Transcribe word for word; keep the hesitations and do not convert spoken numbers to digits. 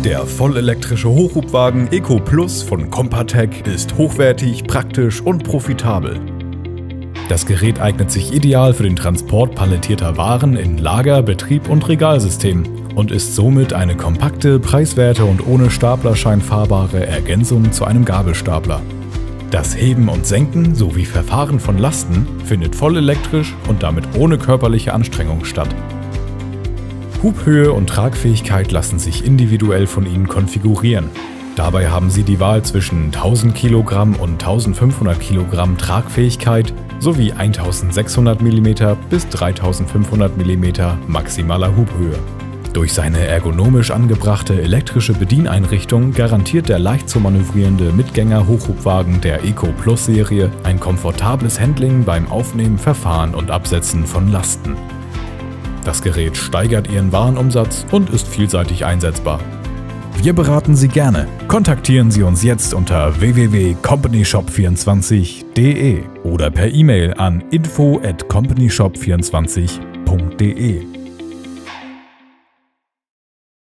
Der vollelektrische Hochhubwagen Eco Plus von Compatec ist hochwertig, praktisch und profitabel. Das Gerät eignet sich ideal für den Transport palettierter Waren in Lager-, Betrieb- und Regalsystem und ist somit eine kompakte, preiswerte und ohne Staplerschein fahrbare Ergänzung zu einem Gabelstapler. Das Heben und Senken sowie Verfahren von Lasten findet vollelektrisch und damit ohne körperliche Anstrengung statt. Hubhöhe und Tragfähigkeit lassen sich individuell von Ihnen konfigurieren. Dabei haben Sie die Wahl zwischen tausend Kilogramm und eintausendfünfhundert Kilogramm Tragfähigkeit sowie eintausendsechshundert Millimeter bis dreitausendfünfhundert Millimeter maximaler Hubhöhe. Durch seine ergonomisch angebrachte elektrische Bedieneinrichtung garantiert der leicht zu manövrierende Mitgänger-Hochhubwagen der Eco Plus Serie ein komfortables Handling beim Aufnehmen, Verfahren und Absetzen von Lasten. Das Gerät steigert Ihren Warenumsatz und ist vielseitig einsetzbar. Wir beraten Sie gerne. Kontaktieren Sie uns jetzt unter w w w punkt company shop vierundzwanzig punkt de oder per E-Mail an info at company shop vierundzwanzig punkt de.